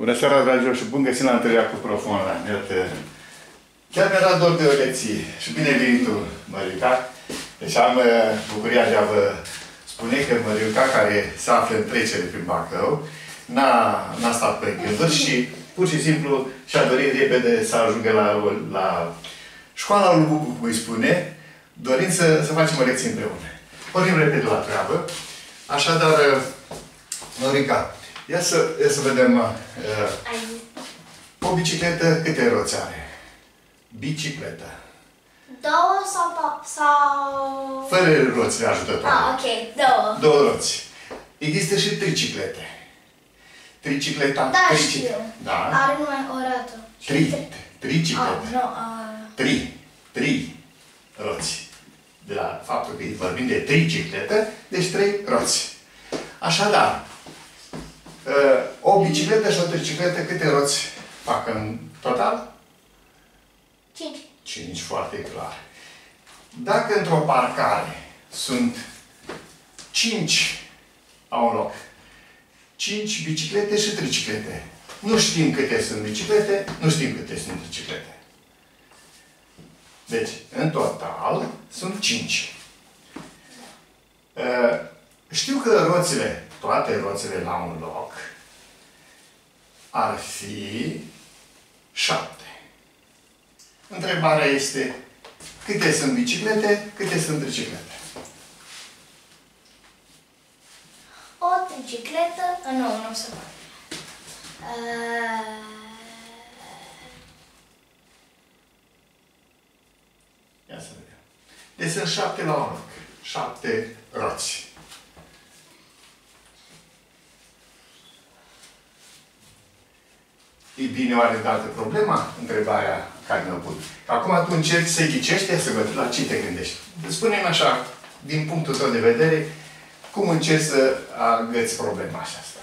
Bună seara, dragilor, și bun găsit la întâlnirea cu Prof. Online. Iată, chiar mi-era dor de o lecție și bine venit tu, Măriuca. Deci am bucuria de a vă spune că Măriuca, care se află în trecere prin Bacău, n-a stat pe gânduri și pur și simplu și-a dorit repede să ajungă la școala lui Bubu, cum îi spune, dorind să facem o lecție împreună. Pornim repede la treabă. Așadar, Măriuca, ia să vedem. O bicicletă câte roți are? Bicicletă. Două sau... Fără roți ajutătoare. Ah, ok. Două. Două roți. Există și triciclete. Tricicleta. Da, știu. Da. Are numai o roată. Triciclete. Nu. Tri roți. De la faptul că vorbim de tricicletă, deci 3 roți. Așadar, o bicicletă și o tricicletă, câte roți fac în total? 5. 5, foarte clar. Dacă într-o parcare sunt 5 la un loc, 5 biciclete și triciclete. Nu știm câte sunt biciclete, nu știm câte sunt triciclete. Deci, în total, sunt 5. Știu că roțile, toate roțile la un loc, ar fi 7. Întrebarea este, câte sunt biciclete, câte sunt triciclete? O tricicletă... Nu se poate. Ia să vedem. Deci sunt 7 la un loc. 7 roți. E bine oare dată problema? Întrebarea care mi-o pun. Acum tu încerci să ghicești, să văd la ce te gândești. Spune-mi așa, din punctul tău de vedere, cum încerci să agăți problema aceasta?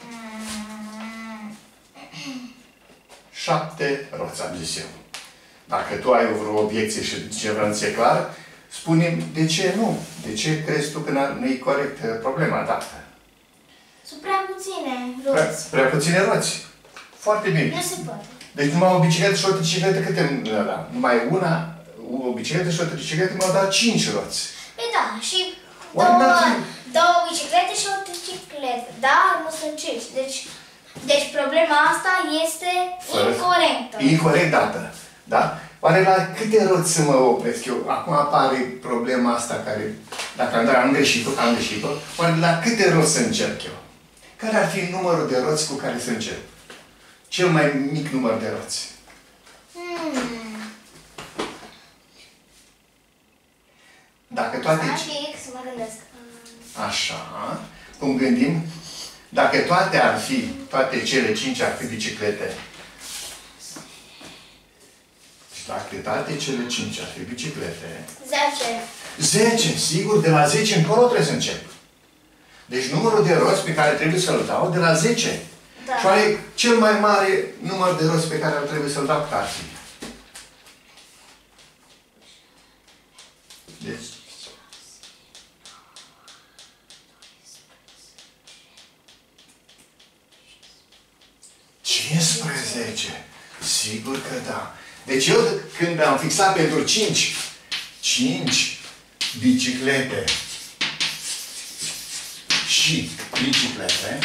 7 roți, am zis eu. Dacă tu ai vreo obiecție și ceva nu ți-e clar, spune-mi de ce nu. De ce crezi tu că nu e corect problema dată? Sunt prea puține roți. Prea puține roți. Foarte bine. Nu se poate. Deci numai o bicicletă și o tricicletă câte mi-au dat? Numai una, o bicicletă și o tricicletă mi-au dat 5 roți. Păi da, și două biciclete și o tricicletă. Dar nu sunt 5. Deci problema asta este incorectă. Incorect dată. Da? Oare la câte roți să mă opresc eu? Acum apare problema asta care, dacă am greșit-o, oare la câte roți să încerc eu? Care ar fi numărul de roți cu care să încep? Cel mai mic număr de roți. Dacă toate... Să mă gândesc. Așa. Cum gândim? Dacă toate cele 5 ar fi biciclete. Și dacă toate cele 5 ar fi biciclete... 10. 10, sigur, de la 10 încolo trebuie să încep. Deci numărul de roți pe care trebuie să-l dau de la 10. Da. Și oare cel mai mare număr de roți pe care ar trebui să-l dau cât ar fi? Deci... 15. Sigur că da. Deci eu când am fixat pentru 5 biciclete și triciclete,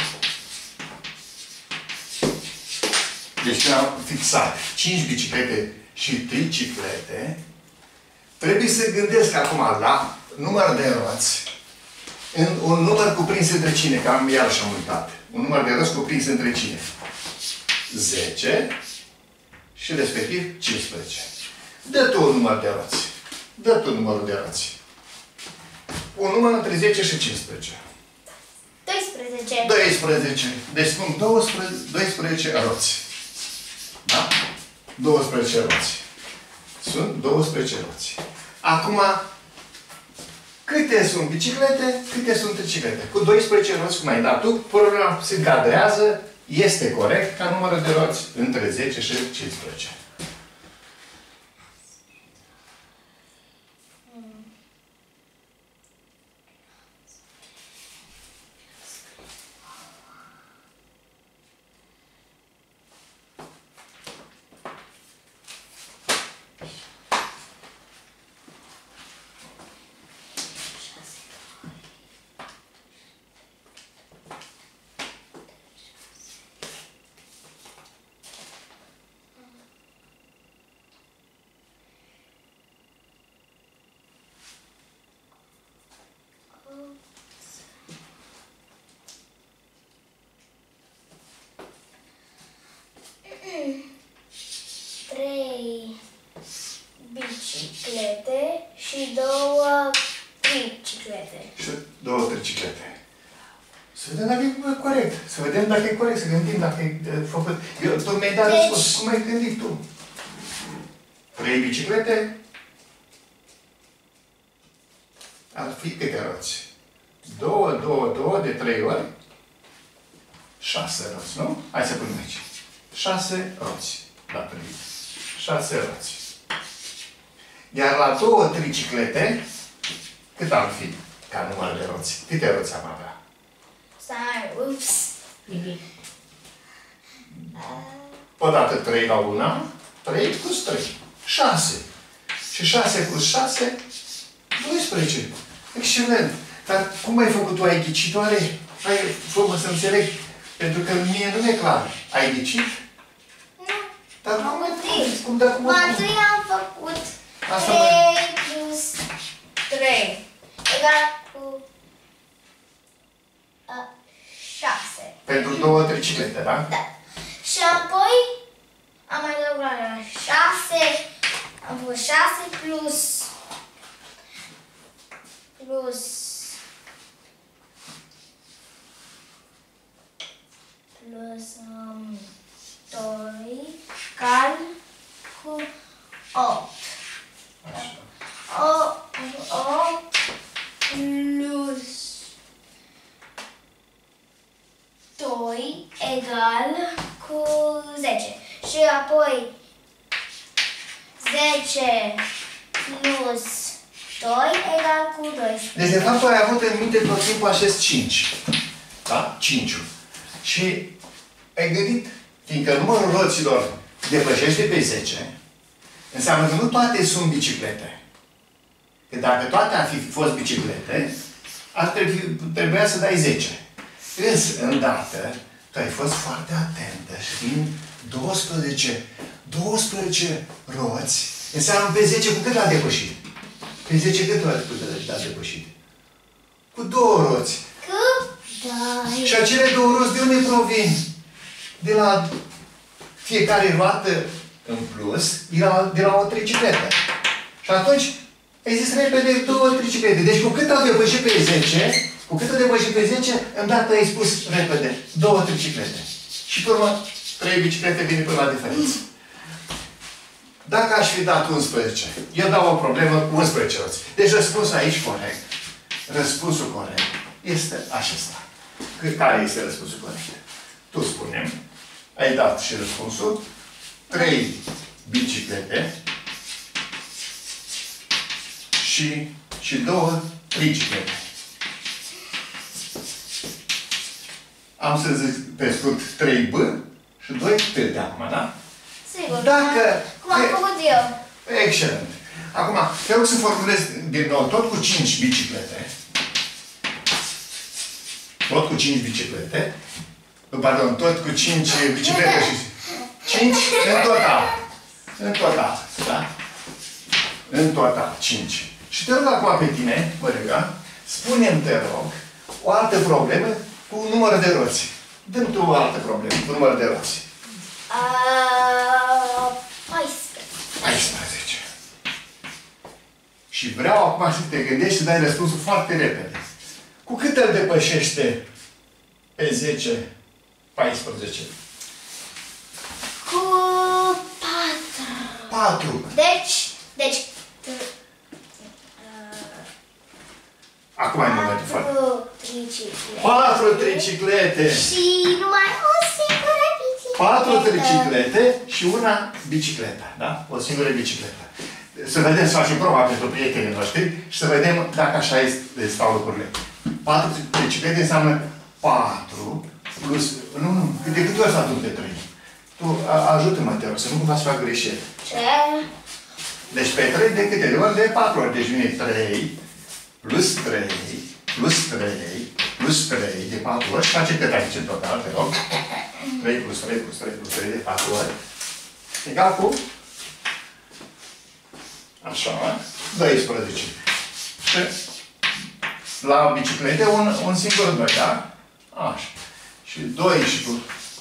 deci când am fixat 5 biciclete și triciclete, trebuie să gândesc acum la număr de roți, în un număr cuprins între cine? Că am iarăși am uitat. Un număr de roți cuprins între cine? 10 și respectiv 15. Dă tu un număr de roți. Dă tu numărul de roți. Un număr între 10 și 15. 12. 12. Deci spun 12 roți. Da? 12 roți. Sunt 12 roți. Acum, câte sunt biciclete, câte sunt triciclete? Cu 12 roți, cum ai dat tu, problema se încadrează, este corect ca numărul de roți între 10 și 15. vedem dacă e corect, să gândim dacă e făcut. Tu mi-ai dat răspuns. Cum ai gândit tu? 3 biciclete? Ar fi câte roți? 2 de 3 ori? 6 roți, nu? Hai să punem aici. 6 roți la primit. 6 roți. Iar la 2 triciclete, cât ar fi ca număr de roți? Câte roți am avea? Stai, ups. Odată 3 la 1, 3 plus 3. 6. Și 6 plus 6, 12. Excelent. Dar cum ai făcut tu? Ai ghicit oare? Hai, fă-mă să înțeleg. Pentru că mie nu mi-e clar. Ai ghicit? Nu. Dar cum ai făcut? Cum Mai întâi am făcut 3 plus 3 egal cu 6. Pentru 2 triciclete, da? Da. Și apoi am mai adăugat la 6. Am făcut 6 plus 2 egal cu 8. 8 plus 2 egal cu 10. Și apoi 10 plus 2 egal cu 12. Deci, de fapt, ai avut în minte tot timpul acest 5. Da? 5-ul. Și ai gândit, fiindcă numărul roților depășește pe 10, înseamnă că nu toate sunt biciclete. Că dacă toate ar fi fost biciclete, trebuia să dai 10. Însă, îndată, tu ai fost foarte atentă și fiind 12 roți, înseamnă pe 10 cu cât a depășit? Pe 10 cât a depășit? Cu 2 roți. Da. Și acele 2 roți de unde provin? De la fiecare roată în plus, de la o tricicletă. Și atunci, ai zis repede 2 triciclete. Deci cu cât a depășit pe 10, îndată ai spus repede 2 triciclete. Și pe urmă, 3 biciclete vine până la diferență. Dacă aș fi dat 11, eu dau o problemă cu 11 roți. Deci răspunsul aici corect. Răspunsul corect este acesta. Care este răspunsul corect? Tu spune, ai dat și răspunsul. 3 biciclete și 2 triciclete. Am să zic pe scurt 3B și 2 T de acum, da? Sigur. Dacă... Cum am făcut eu. Excelent. Acum, te rog să formulez din nou tot cu 5 biciclete. Tot cu 5 biciclete. Pardon, tot cu 5 biciclete și 5 în total. În total, da? În total, 5. Și te rog acum pe tine, Mărica, spune-mi, te rog, o altă problemă cu numărul de roți. Dă-mi tu o altă problemă cu numărul de roți. 14. Și vreau acum să te gândești și dai răspunsul foarte repede. Cu cât îl depășește pe 10, 14? Cu 4. 4. Deci... Acum ai momentul foarte. 4 triciclete. 4 triciclete. Și numai o singură bicicletă. 4 triciclete și una bicicletă. Da? O singură bicicletă. Să vedem, să facem proba pentru prietenii noștri și să vedem dacă așa stau lucrurile. 4 triciclete înseamnă 4 plus... Nu, de câte ori s-a adus de 3? Tu ajută-mă, te rog, să nu cumva să fac greșeli. Ce? Deci pe 3 de câte ori? De 4 ori. Deci vine 3 plus 3 plus 3 plus 3 de 4 ori și face cât aici în total, te rog? 3 plus 3 plus 3 plus 3 de 4 ori. Egal cu? Așa, 12. Și la biciclete un singur 2, da? Așa. Și 2 și cu...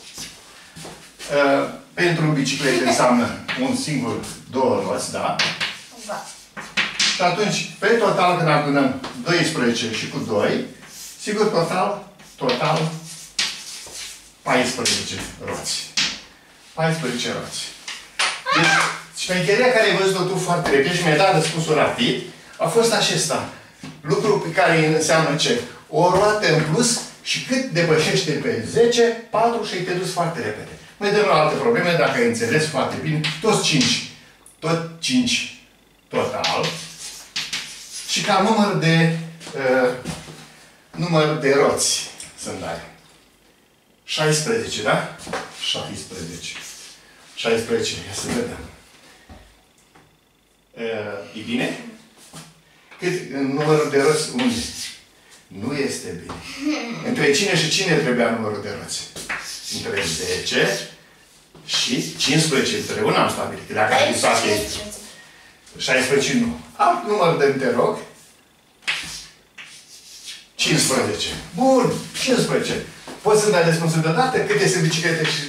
pentru biciclete înseamnă un singur 2 roți, da? Da. Și atunci, pe total, când adunăm 12 și cu 2, sigur, total 14 roți. 14 roți. Deci, șmecheria care ai văzut-o tu foarte repede și mi-ai dat răspunsul rapid, a fost acesta. Lucru pe care înseamnă ce? O roată în plus și cât depășește pe 10, 4 și ai te dus foarte repede. Mai dăm la alte probleme, dacă ai înțeles foarte bine, toți 5. Tot 5 total. Și ca număr de roți să-mi dai. 16, da? 16. 16, ia să vedem. E bine? Cât numărul de roți unde? Nu este bine. Între cine și cine trebuia numărul de roți? Între 10 și 15. Întotdeauna am stabilit. Dacă ai zis toate 16 nu. Alt număr de te rog. 15. Bun. 15. Poți să-mi dai răspunsul deodată? Câte sunt biciclete și...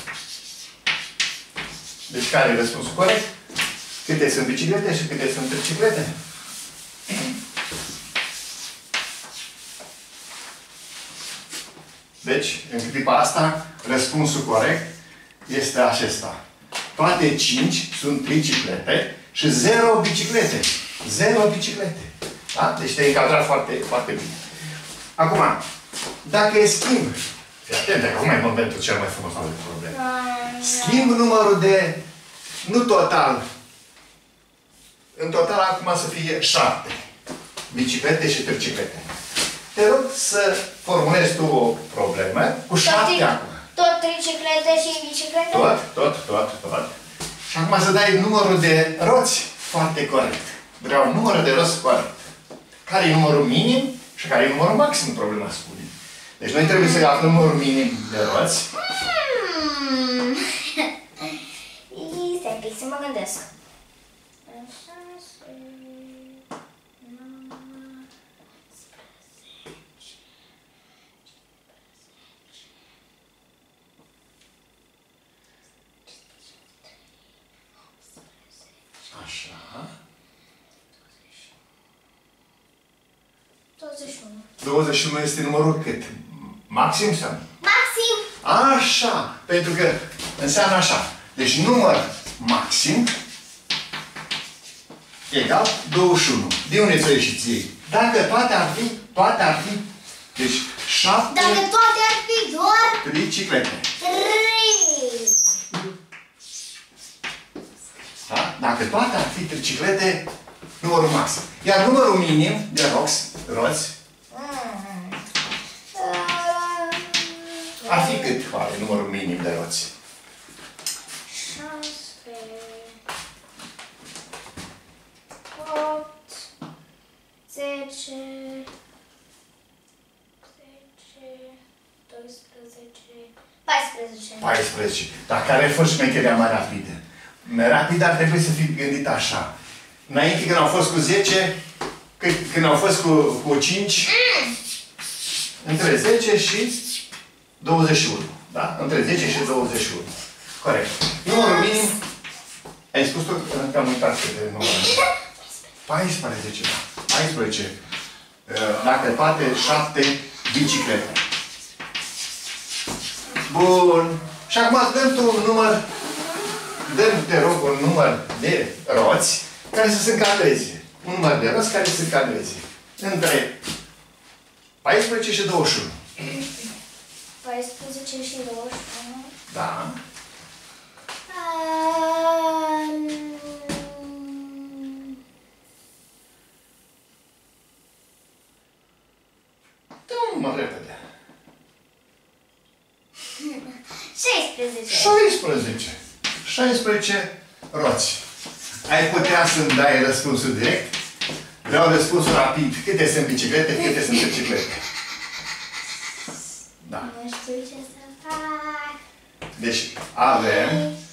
Deci care e răspunsul corect? Câte sunt biciclete și câte sunt triciclete? Deci, în clipa asta, răspunsul corect este acesta. Toate 5 sunt triciclete și 0 biciclete. 0 biciclete. Da? Deci te-ai încadrat foarte, foarte bine. Acum, dacă e schimb, fii atent, acum e momentul cel mai frumos al problemei. Schimb numărul de, nu total, în total acum să fie 7 biciclete și triciclete. Te rog să formulezi tu o problemă cu 7 acum. Tot triciclete și biciclete? Tot. Și acum să dai numărul de roți foarte corect. Vreau numărul de roți corect. Care e numărul minim și care e numărul maxim, problema spune. Deci noi trebuie să aflăm numărul minim de roți. Stai pic să mă gândesc. Așa. 21. 21 este numărul cât? Maxim sau? Maxim! Așa! Pentru că înseamnă așa. Deci număr maxim egal 21. De unde ți-o ieși ție? Dacă toate ar fi, deci 7 Dacă toate ar fi doar triciclete. 3. Da? Dacă toate ar fi triciclete, numărul maxim. Iar numărul minim de roți ar fi cât, oare, numărul minim de roți? 6, 8, 10, 12, 14. 14. Dar care a fost șmecherea mai rapidă? Mai rapid ar trebui să fie gândit așa. Înainte când au fost cu 10, când au fost cu 5, între 10 și 21. Da? Între 10 și 21. Corect. Numărul minim, ai spus tot că am uitat de numărul minim. 14, da. 14. Dacă toate 7 biciclete. Bun. Și acum dăm tu un număr, dăm, te rog, un număr de roți care să se încadreze. Un număr de roți care să se încadreze. Între 14 și 21. 14 și 21. Da. Dă un număr repede. 16. 16. 16 roți. Ai putea să-mi dai răspunsul direct? Vreau răspunsul rapid. Câte sunt biciclete, câte sunt triciclete? Da. Nu știu ce să fac. Deci avem...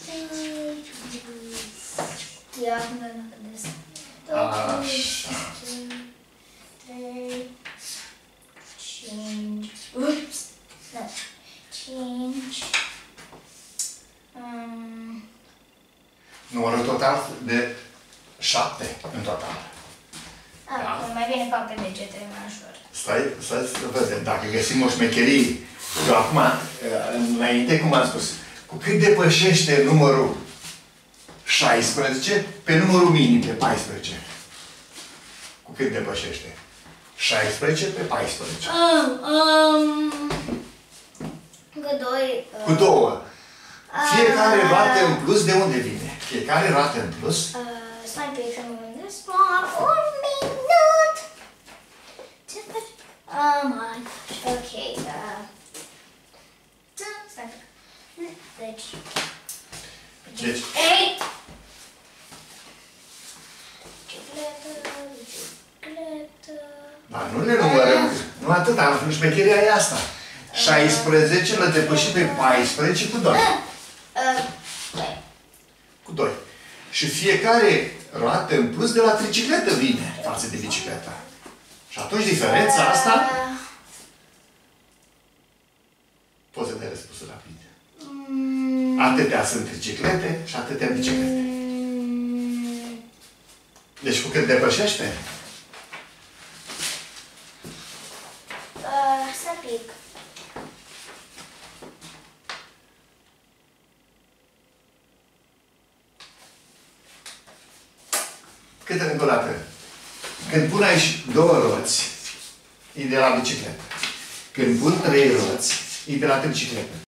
Eu acum nu gândesc. Așa. 3, 5. Ups. Nu. 5. Numărul total de 7 în total. Da. Mai bine fac pe degete, mai ușor. Stai să vedem. Dacă găsim o șmecherie Eu acum, înainte, cum am spus, cu cât depășește numărul 16 pe numărul minim, pe 14? Cu cât depășește? 16 pe 14. Încă 2. Cu 2. Fiecare roată în plus, de unde vine? Fiecare roată în plus. Stai un pic să mă gândesc. Un minut. Ce faci? My gosh. Ok. Stai un pic. Deci. Ei! Bicicletă. Dar nu le numărăm. Nu atâta. Șmecheria e asta. 16 l-a depășit pe 14 cu 2. Cu 2. Și fiecare roată în plus de la tricicletă vine față de bicicleta. Și atunci diferența asta poți să dai răspunsul rapid. Atâtea sunt triciclete și atâtea biciclete. Deci cu cât depășește? Să pic. Cât încă o dată? Când pun aici 2 roți, e de la bicicletă. Când pun 3 roți, e de la tricicletă.